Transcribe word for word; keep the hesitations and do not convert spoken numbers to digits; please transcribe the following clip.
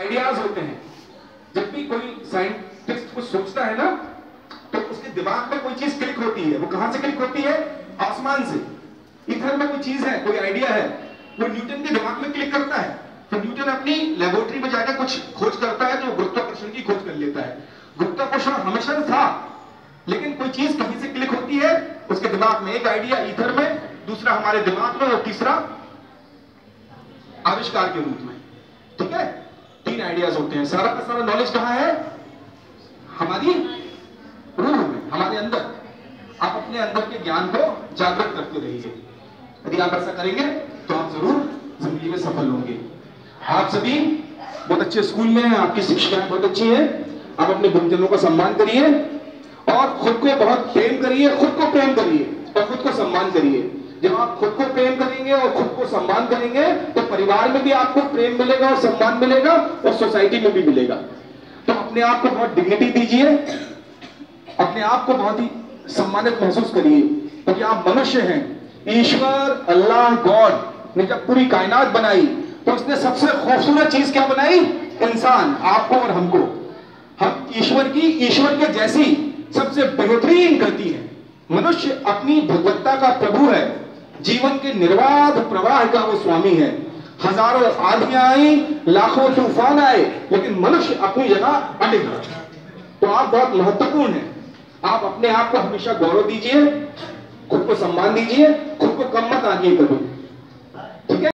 Ideas होते हैं। जब भी कोई साइंटिस्ट कुछ सोचता है ना, तो उसके दिमाग में कोई चीज क्लिक होती है। वो कहां से क्लिक होती है? आसमान से। इधर में कोई चीज है, कोई आइडिया है, वो न्यूटन के दिमाग में क्लिक करता है। तो न्यूटन अपनी लेबोरेटरी में जाकर कुछ खोज करता है, तो गुरुत्वाकर्षण की खोज कर लेता है। गुरुत्वाकर्षण हमेशा था, लेकिन कोई चीज कहीं से क्लिक होती है उसके दिमाग में। एक आइडिया ईथर में, दूसरा हमारे दिमाग में, और तीसरा आविष्कार के रूप में। ठीक है, तीन आइडियाज होते हैं। सारा का सारा नॉलेज कहां है? हमारी रूह में, हमारे अंदर। आप अपने अंदर के ज्ञान को जागृत करते रहिए। यदि आप ऐसा करेंगे तो आप जरूर जिंदगी में सफल होंगे। आप सभी बहुत अच्छे स्कूल में हैं, आपकी शिक्षाएं बहुत अच्छी हैं। आप अपने गुरुजनों का सम्मान करिए और खुद को बहुत प्रेम करिए। खुद को प्रेम करिए और खुद को सम्मान करिए। जब आप खुद को प्रेम करेंगे और खुद को सम्मान करेंगे तो परिवार में भी आपको प्रेम मिलेगा और सम्मान मिलेगा और सोसाइटी में भी मिलेगा। तो अपने आप को बहुत डिग्निटी दीजिए, अपने आप को बहुत ही सम्मानित महसूस करिए, क्योंकि आप मनुष्य हैं। ईश्वर, अल्लाह, गॉड ने जब पूरी कायनात बनाई तो उसने सबसे खूबसूरत चीज क्या बनाई? इंसान, आपको और हमको। हम ईश्वर की, ईश्वर के जैसी सबसे बेहतरीन कृति है। मनुष्य अपनी भगवत्ता का प्रभु है, जीवन के निर्बाध प्रवाह का वो स्वामी है। हजारों आंधियां आई, लाखों तूफान आए, लेकिन मनुष्य अपनी जगह अडिग है। तो आप बहुत महत्वपूर्ण हैं। आप अपने आप को हमेशा गौरव दीजिए, खुद को सम्मान दीजिए, खुद को कम मत आनिए कभी। ठीक है।